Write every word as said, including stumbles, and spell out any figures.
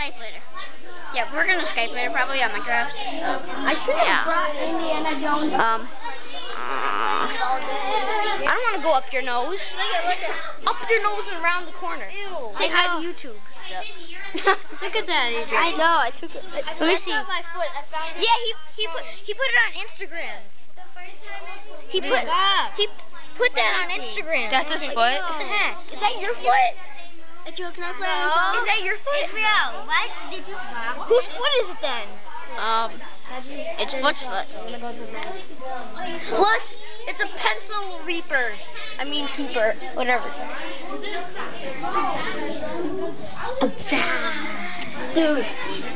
Skype later. Yeah, we're gonna Skype later, probably on Minecraft. So I should have yeah. brought Indiana Jones. Um, uh, I don't want to go up your nose. Look at, look at. Up your nose and around the corner. Ew. Say hi to YouTube. Look at that, Adrian. I know. I took it. Let me see. My foot. I found it. Yeah, he he put he put it on Instagram. He put Stop. he put that on Instagram. That's his foot? What the heck? Is that your foot? Adriel, can I play No. on Is that your foot? Adriel, why did you drop? Whose foot is it then? Um, it's Foot's foot. What? It's a pencil reaper. I mean keeper. Whatever. Dude.